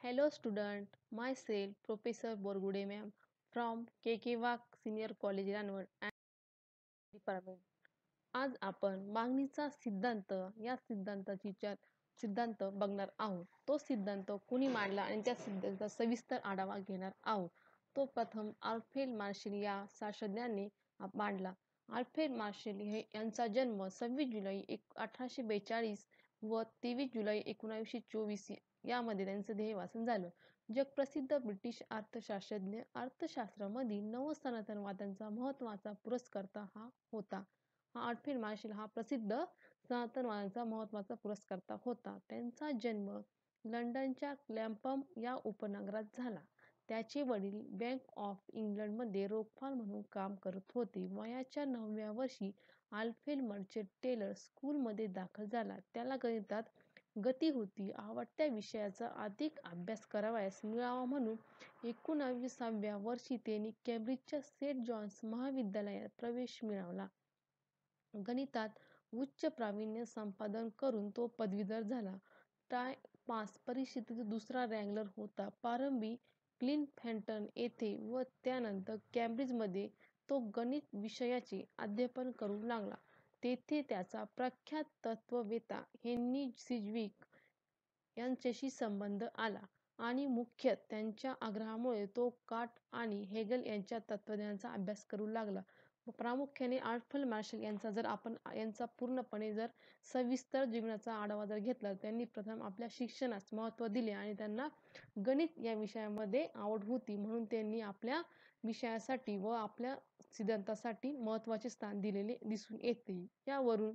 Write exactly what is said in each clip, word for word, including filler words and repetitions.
Hello student, myself Professor Borgude ma'am from K K Wag Senior College Ranwad and Department. आज आपण मागणीचा सिद्धांत या सिद्धांताची चर सिद्धांत बघणार आहोत. तो सिद्धांत कुणी मांडला आणि त्या सिद्धांताचा सविस्तर आढावा घेणार आहोत. तो प्रथम आल्फ्रेड मार्शल या शास्त्रज्ञाने मांडला. आल्फ्रेड मार्शल हे यांचा जन्म सव्वीस जुलै अठराशे बेचाळीस व तेवीस जुलै एकोणीसशे चोवीस यामध्ये त्यांचं देहवासन झालं. जगप्रसिद्ध ब्रिटिश अर्थशास्त्रज्ञ. अर्थशास्त्रामधील नवसनातनवादाचा महत्त्वाचा पुरस्कर्ता हा होता. हा आल्फ्रेड मार्शल हा प्रसिद्ध सनातनवादाचा महत्त्वाचा पुरस्कर्ता होता. त्यांचा जन्म लंडनच्या क्लॅम्पम या उपनगरात झाला. त्याचे वडील बँक ऑफ इंग्लंडमध्ये रोखपाल म्हणून काम करत होते. वयाच्या नवव्या वर्षी आल्फ्रेड मर्चंट टेलर स्कूलमध्ये दाखल झाला. त्याला गणितात गती होती. आवडत्या विषयाचा अधिक अभ्यास करावयास मिळावा म्हणून एकोणविसाव्या वर्षी त्यांनी केंब्रिजच्या सेंट जॉन्स महाविद्यालयात प्रवेश मिळवला. गणितात उच्च प्रावीण्य संपादन करून तो पदवीधर झाला. टाय पास परीक्षेत दुसरा रँकर होता. प्रारंभी क्लिनफेंटन येथे व त्यानंतर केंब्रिजमध्ये तो गणित विषयाचे अध्यापन करू लागला. तेथे त्याचा प्रख्यात तत्त्ववेत्ता हेन्री सिज्विक यांच्याशी संबंध आला आणि मुख्यतः त्यांच्या आग्रहामुळे तो कांट आणि हेगल यांच्या तत्त्वज्ञानाचा अभ्यास करू लागला. प्रामुख्याने आल्फ्रेड मार्शल यांचा जर आपण यांचा पूर्णपणे जर सविस्तर जीवनाचा आढावा जर घेतला, त्यांनी प्रथम आपल्या शिक्षणास महत्त्व दिले आणि त्यांना गणित या विषयामध्ये आवड होती म्हणून त्यांनी आपल्या विषयासाठी व आपल्या सिद्धांतासाठी महत्त्वाचे स्थान दिलेले दिसून येते. यावरून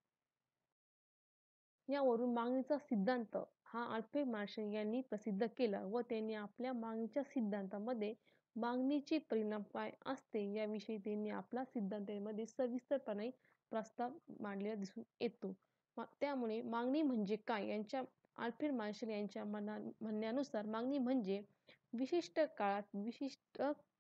यावरून मागणीचा सिद्धांत हा आल्फ्रेड मार्शल यांनी प्रसिद्ध केला व त्यांनी आपल्या मागणीच्या सिद्धांतामध्ये मागणीचे परिणाम काय असते याविषयी त्यांनी आपला सिद्धांतामध्ये सविस्तरपणे प्रस्ताव मांडलेला दिसून येतो. त्यामुळे मागणी म्हणजे काय यांच्या आल्फ्रेड मार्शल यांच्या मना म्हणण्यानुसार मागणी म्हणजे विशिष्ट काळात विशिष्ट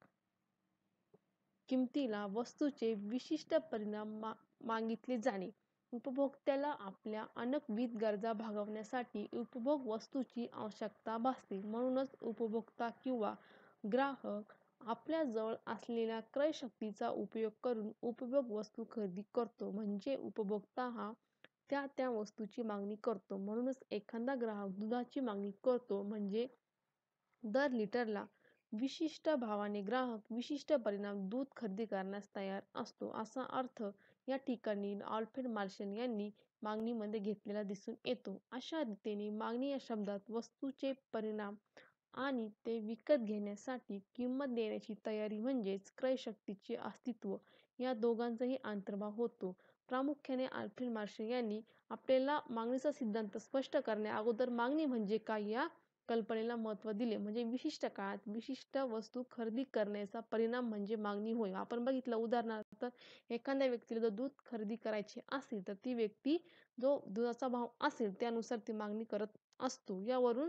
किमतीला वस्तूचे विशिष्ट परिणाम मा मागितले जाणे. उपभोक्त्याला आपल्या अनेकविध गरजा भागवण्यासाठी उपभोग वस्तूची आवश्यकता भासते. म्हणूनच उपभोक्ता किंवा ग्राहक आपल्याजवळ असलेल्या क्रयशक्तीचा उपयोग करून उपभोग वस्तू खरेदी करतो. म्हणजे उपभोक्ता हा त्या त्या वस्तूची मागणी करतो. म्हणूनच एखादा ग्राहक दुधाची मागणी करतो म्हणजे दर लिटरला विशिष्ट भावाने ग्राहक विशिष्ट परिमाण दूध खरेदी करण्यास तयार असतो. असा अर्थ या ठिकाणी आल्फ्रेड मार्शल यांनी मागणीमध्ये घेतलेला दिसून येतो. अशा रीतीने मागणी या शब्दात वस्तूचे परिमाण आणि ते विकत घेण्यासाठी किंमत देण्याची तयारी म्हणजेच क्रयशक्तीचे अस्तित्व या दोघांचाही अंतर्भाव होतो. प्रामुख्याने आल्फ्रेड मार्शल यांनी आपल्याला मागणीचा सिद्धांत स्पष्ट करण्या अगोदर मागणी म्हणजे काय या कल्पनेला महत्त्व दिले. म्हणजे विशिष्ट काळात विशिष्ट वस्तू खरेदी करण्याचा परिणाम म्हणजे मागणी होय. आपण बघितलं उदाहरणार्थ एखाद्या व्यक्तीला जर दूध खरेदी करायचे असेल तर ती व्यक्ती जो दुधाचा भाव असेल त्यानुसार ती मागणी करत असतो. यावरून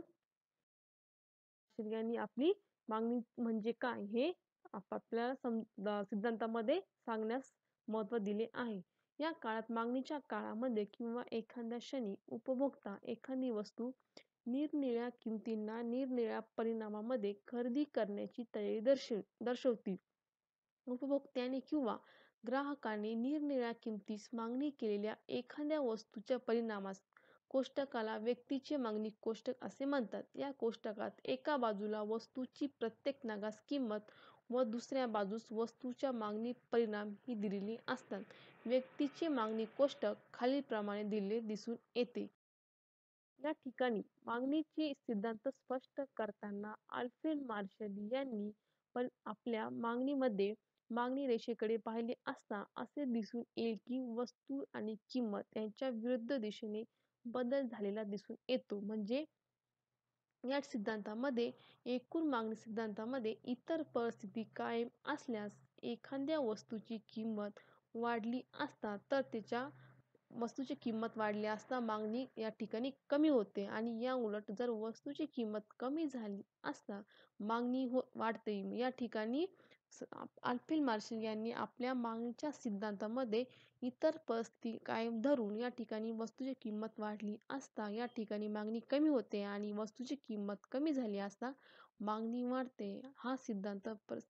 यांनी आपली मागणी म्हणजे काय हे आपल्याला सिद्धांतामध्ये सांगण्यास महत्त्व दिले आहे. या काळात मागणीच्या काळामध्ये किंवा एखाद्या क्षणी उपभोक्ता एखादी वस्तू निरनिराळ्या किमतींना निरनिराळ्या परिमाणामध्ये खरेदी करण्याची तयारी दर्शव दर्शवते. उपभोक्त्याने किंवा ग्राहकाने निरनिराळ्या किमतीस मागणी केलेल्या एखाद्या वस्तूच्या परिणामास कोष्टकाला व्यक्तीची मागणी कोष्टक असे म्हणतात. या कोष्टकात एका बाजूला वस्तूची प्रत्येक नगास किंमत व दुसऱ्या बाजूस वस्तूच्या मागणी परिणाम ही दिलेली असतात. व्यक्तीची मागणी कोष्टक खालीलप्रमाणे दिलेले दिसून येते. या ठिकाणी मागणीचे सिद्धांत स्पष्ट करताना आल्फ्रेड मार्शल यांनी पण आपल्या मागणीमध्ये मागणी रेषेकडे पाहिले असता असे दिसून येईल की वस्तू आणि किंमत यांच्या विरुद्ध दिशेने बदल झालेला दिसून येतो. म्हणजे या सिद्धांतामध्ये एकूण मागणी सिद्धांतामध्ये इतर परिस्थिती कायम असल्यास एखाद्या वस्तूची किंमत वाढली असता तर त्याच्या वस्तूची किंमत वाढली असता मागणी या ठिकाणी कमी होते आणि या उलट जर वस्तूची किंमत कमी झाली असता मागणी हो वाढते. या ठिकाणी अल्फ्रेड मार्शल यांनी आपल्या मागणीच्या सिद्धांतामध्ये इतर परिस्थिती कायम धरून या ठिकाणी वस्तूची किंमत वाढली असता या ठिकाणी मागणी कमी होते आणि वस्तूची किंमत कमी झाली असता मागणी वाढते हा सिद्धांत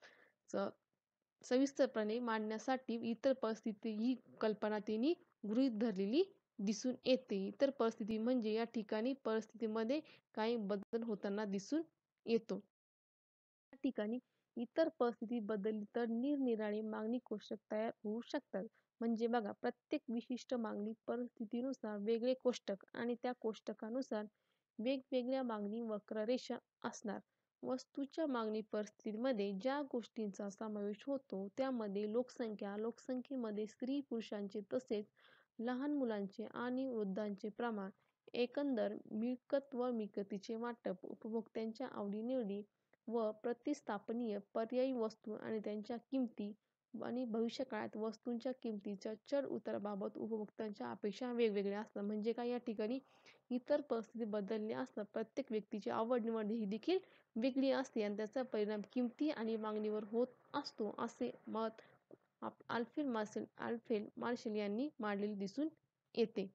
सविस्तरपणे मांडण्यासाठी इतर परिस्थिती ही कल्पना त्यांनी गृहीत धरलेली दिसून येते. इतर परिस्थिती म्हणजे या ठिकाणी परिस्थितीमध्ये काही बदल होताना दिसून येतो. या ठिकाणी इतर परिस्थिती बदलली तर निरनिराळी मागणी कोष्टक तयार होऊ शकतात. म्हणजे बघा, प्रत्येक विशिष्ट मागणी परिस्थितीनुसार वेगळे कोष्टक आणि त्या कोष्टकानुसार वेगवेगळ्या मागणी वक्ररेषा असणार. वस्तूच्या मागणी परिस्थितीमध्ये ज्या गोष्टींचा समावेश होतो त्यामध्ये लोकसंख्या, लोकसंख्येमध्ये स्त्री पुरुषांचे तसेच लहान मुलांचे आणि वृद्धांचे प्रमाण, एकंदर मिळकत व मिळकतीचे वाटप, उपभोक्त्यांच्या आवडीनिवडी व प्रतिस्थापनीय पर्यायी वस्तू आणि त्यांच्या किमती आणि भविष्यकाळात वस्तूंच्या किमतीच्या चढ उताराबाबत उपभोक्त्यांच्या अपेक्षा वेगवेगळ्या असतात. म्हणजे काय, या ठिकाणी इतर परिस्थिती बदलल्या असतात. प्रत्येक व्यक्तीची आवड निवड ही देखील वेगळी असते आणि त्याचा परिणाम किमती आणि मागणीवर होत असतो, असे मत अल्फ्रेड मार्शल अल्फ्रेड मार्शल यांनी मांडलेले दिसून येते.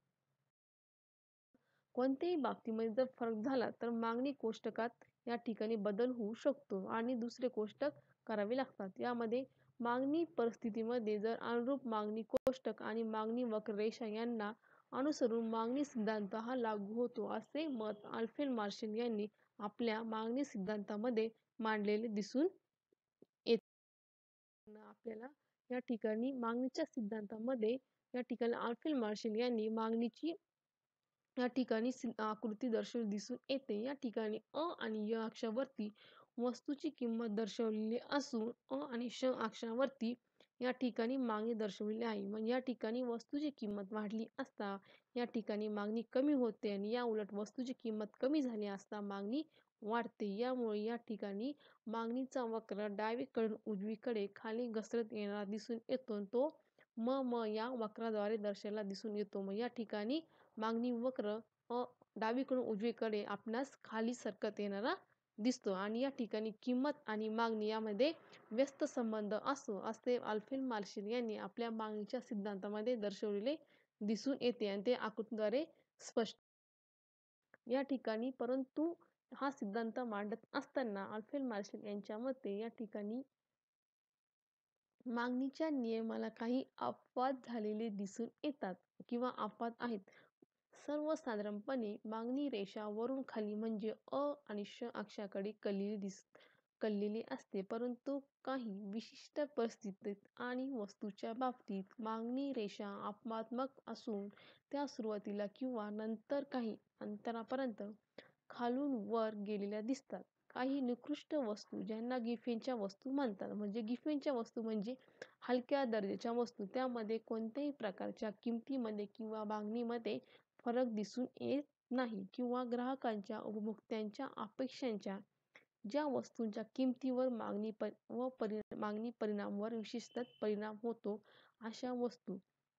कोणत्याही बाबतीमध्ये जर फरक झाला तर मागणी कोष्टकात या ठिकाणी बदल होऊ शकतो आणि दुसरे कोष्टक करावे लागतात. यामध्ये मागणी परिस्थितीमध्ये जर अनुरूप मागणी कोष्टक आणि मागणी वक्ररेषा यांना अनुसरून मागणी सिद्धांत हा लागू होतो, असे मत अल्फ्रेड मार्शल यांनी आपल्या मागणी सिद्धांतामध्ये मांडलेले दिसून येते. आपल्याला या ठिकाणी मागणीच्या सिद्धांतामध्ये या ठिकाणी अल्फ्रेड मार्शल यांनी मागणीची या ठिकाणी आकृती दर्शवली दिसून येते. या ठिकाणी अ आणि य अक्षावरती वस्तूची किंमत दर्शवलेली असून अ आणि श अक्षावरती या ठिकाणी मागणी दर्शवलेली आहे. म्हणजे या ठिकाणी वस्तूची किंमत वाढली असता या ठिकाणी मागणी कमी होते आणि या उलट वस्तूची किंमत कमी झाली असता मागणी वाढते. यामुळे या ठिकाणी मागणीचा वक्र डावीकडून उजवीकडे खाली घसरत येणारा दिसून येतो. तो म म या वक्राद्वारे दर्शवला दिसून येतो. मग या ठिकाणी मागणी वक्र अ डावीकडून उजवीकडे आपणास खाली सरकत येणारा दिसतो आणि या ठिकाणी किंमत आणि मागणी यामध्ये व्यस्त संबंध असतो, असे अल्फ्रेड मार्शल यांनी आपल्या मागणीच्या सिद्धांतामध्ये दर्शवलेले दिसून येते आणि ते आकृतीद्वारे स्पष्ट. या ठिकाणी परंतु हा सिद्धांत मांडत असताना अल्फ्रेड मार्शल यांच्या मते या ठिकाणी मागणीच्या नियमाला काही अपवाद झालेले दिसून येतात किंवा अपवाद आहेत. सर्वसाधारणपणे मागणी रेषा वरून खाली म्हणजे अ आणि श अक्षाकडे कललेली दिस कललेली असते, परंतु काही विशिष्ट परिस्थितीत आणि वस्तूच्या बाबतीत मागणी रेषा अपवादात्मक असून त्या सुरुवातीला किंवा नंतर काही अंतरापर्यंत खालून वर गेलेल्या दिसतात. काही निकृष्ट वस्तू ज्यांना गिफेनच्या वस्तू म्हणतात, म्हणजे गिफेनच्या वस्तू म्हणजे हलक्या दर्जाच्या वस्तू, त्यामध्ये कोणत्याही प्रकारच्या किमतीमध्ये किंवा मागणीमध्ये फरक दिसून येत नाही किंवा ग्राहकांच्या उपभोक्त्यांच्या अपेक्षांच्या ज्या वस्तूंच्या किमतीवर मागणी व परि मागणी परिणामावर विशेषतः परिणाम होतो अशा वस्तू,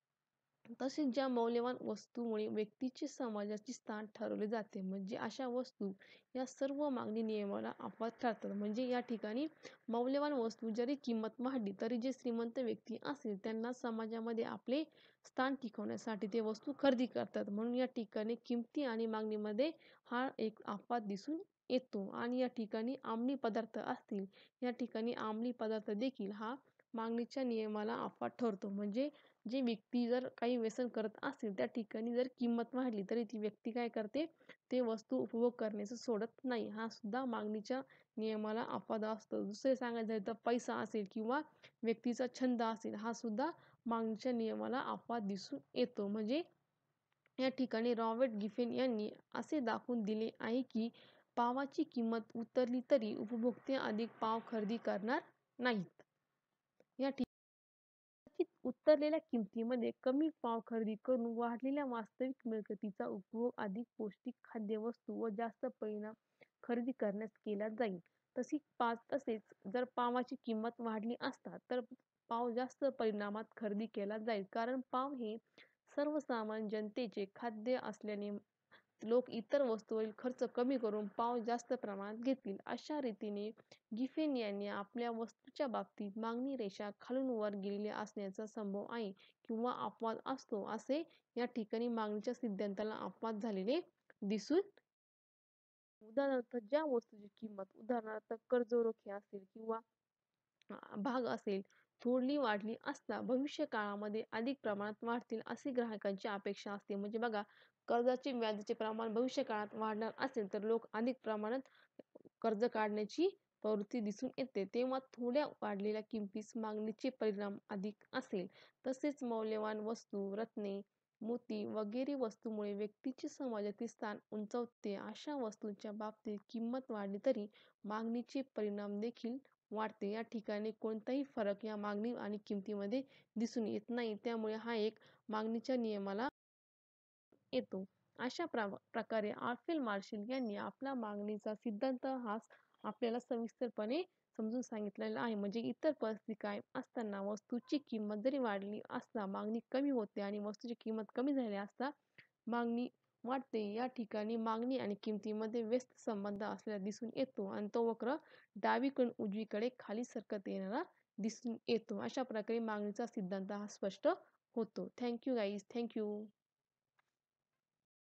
तसेच ज्या मौल्यवान वस्तूमुळे व्यक्तीचे समाजाचे स्थान ठरवले जाते, म्हणजे अशा वस्तू या सर्व मागणी नियमाला अपवाद ठरतात. म्हणजे या ठिकाणी मौल्यवान वस्तू जरी किंमत वाढली तरी जे श्रीमंत व्यक्ती असेल त्यांना समाजामध्ये आपले स्थान टिकवण्यासाठी ते वस्तू खरेदी करतात. म्हणून या ठिकाणी किमती आणि मागणीमध्ये हा एक अपवाद दिसून येतो. आणि या ठिकाणी अंमली पदार्थ असतील, या ठिकाणी अंमली पदार्थ देखील हा मागणीच्या नियमाला अपवाद ठरतो. म्हणजे जे व्यक्ती जर काही व्यसन करत असेल त्या ठिकाणी जर किंमत वाढली तरी ती व्यक्ती काय करते, ते वस्तू उपभोग करण्याचं सोडत नाही. हा सुद्धा मागणीच्या नियमाला अपवाद असतो. दुसरे सांगायचं झाले तर पैसा असेल किंवा व्यक्तीचा छंद असेल, हा सुद्धा मागणीच्या नियमाला अपवाद दिसून येतो. म्हणजे या ठिकाणी रॉबर्ट गिफेन यांनी असे दाखवून दिले आहे की पावाची किंमत उतरली तरी उपभोक्ते अधिक पाव खरेदी करणार नाहीत. या ठिकाणी उतरलेल्या किमतीमध्ये कमी पाव खरेदी करून वाढलेल्या वास्तविक मिळकतीचा उपभोग अधिक पौष्टिक खाद्यवस्तू व जास्त परिणाम खरेदी करण्यास केला जाईल. तसेच पाच तसेच जर पावाची किंमत वाढली असता तर पाव जास्त परिणामात खरेदी केला जाईल, कारण पाव हे सर्वसामान्य जनतेचे खाद्य असल्याने लोक इतर वस्तूंवरील खर्च कमी करून पाव जास्त प्रमाणात घेतील. अशा रीतीने गिफेन यांनी आपल्या वस्तूच्या बाबतीत मागणी रेषा खालून वर गेलेली असण्याचा संभव आहे किंवा अपवाद असतो, असे या ठिकाणी मागणीच्या सिद्धांताला अपवाद झालेले दिसून. उदाहरणार्थ, ज्या वस्तूची किंमत उदाहरणार्थ कर्जरोखे असेल किंवा भाग असेल थोडली वाढली असता भविष्य काळामध्ये अधिक प्रमाणात वाढतील अशी ग्राहकांची अपेक्षा असते. म्हणजे बघा, कर्जाचे व्याजाचे प्रमाण भविष्य काळात वाढणार असेल तर लोक अधिक प्रमाणात कर्ज काढण्याची प्रवृत्ती दिसून येते. तेव्हा थोड्या वाढलेल्या किमतीस मागणीचे परिणाम अधिक असेल. तसेच मौल्यवान वस्तू, रत्ने, मोती वगैरे वस्तूमुळे व्यक्तीचे समाजातील स्थान उंचावते. अशा वस्तूंच्या बाबतीत किंमत वाढली तरी मागणीचे परिणाम देखील वाढते. या ठिकाणी कोणताही फरक या मागणी आणि किमतीमध्ये दिसून येत नाही. त्यामुळे हा एक मागणीच्या नियमाला येतो. अशा प्रकारे आल्फ्रेड मार्शल यांनी आपला मागणीचा सिद्धांत हा आपल्याला सविस्तरपणे समजून सांगितलेला आहे. म्हणजे इतर परिस्थिती कायम असताना वस्तूची किंमत जरी वाढली असता मागणी कमी होते आणि वस्तूची किंमत कमी झाली असता मागणी वाढते. या ठिकाणी मागणी आणि किमतीमध्ये व्यस्त संबंध असलेला दिसून येतो आणि तो वक्र डावीकडून उजवीकडे खाली सरकत येणारा दिसून येतो. अशा प्रकारे मागणीचा सिद्धांत हा स्पष्ट होतो. Thank you guys. Thank you.